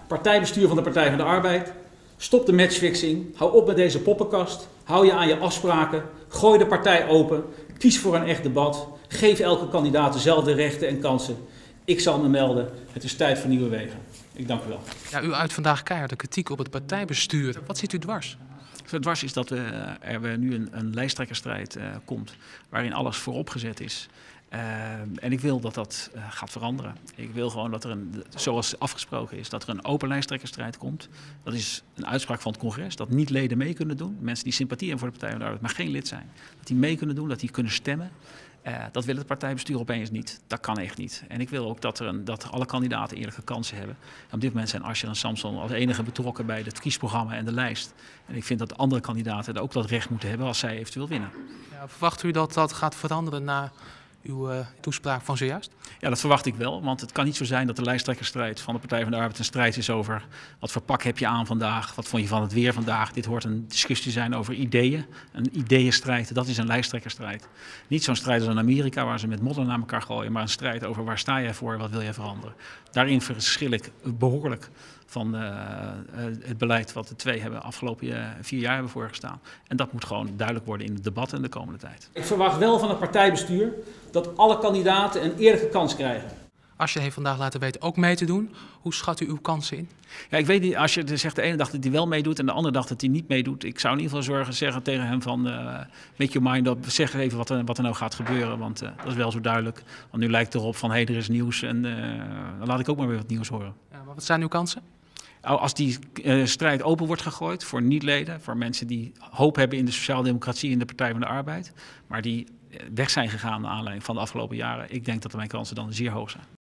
partijbestuur van de Partij van de Arbeid. Stop de matchfixing, hou op met deze poppenkast, hou je aan je afspraken, gooi de partij open, kies voor een echt debat, geef elke kandidaat dezelfde rechten en kansen. Ik zal me melden, het is tijd voor nieuwe wegen. Ik dank u wel. Ja, u uit vandaag keihard de kritiek op het partijbestuur. Wat zit u dwars? Zo dwars is dat er nu een lijsttrekkersstrijd komt waarin alles vooropgezet is. En ik wil dat dat gaat veranderen. Ik wil gewoon dat er zoals afgesproken is, dat er een open lijsttrekkersstrijd komt. Dat is een uitspraak van het congres, dat niet leden mee kunnen doen. Mensen die sympathie hebben voor de Partij van de Arbeid, maar geen lid zijn. Dat die mee kunnen doen, dat die kunnen stemmen. Dat wil het partijbestuur opeens niet. Dat kan echt niet. En ik wil ook dat alle kandidaten eerlijke kansen hebben. En op dit moment zijn Asscher en Samson als enige betrokken bij het kiesprogramma en de lijst. En ik vind dat andere kandidaten ook dat recht moeten hebben als zij eventueel winnen. Ja, verwacht u dat dat gaat veranderen na uw toespraak van zojuist? Ja, dat verwacht ik wel. Want het kan niet zo zijn dat de lijsttrekkersstrijd van de Partij van de Arbeid een strijd is over wat voor pak heb je aan vandaag, wat vond je van het weer vandaag. Dit hoort een discussie zijn over ideeën, een ideeënstrijd. Dat is een lijsttrekkersstrijd. Niet zo'n strijd als in Amerika waar ze met modder naar elkaar gooien, maar een strijd over waar sta jij voor, wat wil jij veranderen. Daarin verschil ik behoorlijk van het beleid wat de twee hebben afgelopen 4 jaar hebben voorgestaan. En dat moet gewoon duidelijk worden in het debat in de komende tijd. Ik verwacht wel van het partijbestuur dat alle kandidaten een eerlijke kans krijgen. Asscher heeft vandaag laten weten ook mee te doen. Hoe schat u uw kansen in? Ja, ik weet niet, als je zegt de ene dag dat hij wel meedoet en de andere dag dat hij niet meedoet. Ik zou in ieder geval zeggen tegen hem van make your mind up, zeg even wat er nou gaat gebeuren. Want dat is wel zo duidelijk. Want nu lijkt het erop van er is nieuws en dan laat ik ook maar weer wat nieuws horen. Ja, maar wat zijn uw kansen? Als die strijd open wordt gegooid voor niet-leden, voor mensen die hoop hebben in de sociaaldemocratie en de Partij van de Arbeid, maar die weg zijn gegaan naar aanleiding van de afgelopen jaren, ik denk dat mijn kansen dan zeer hoog zijn.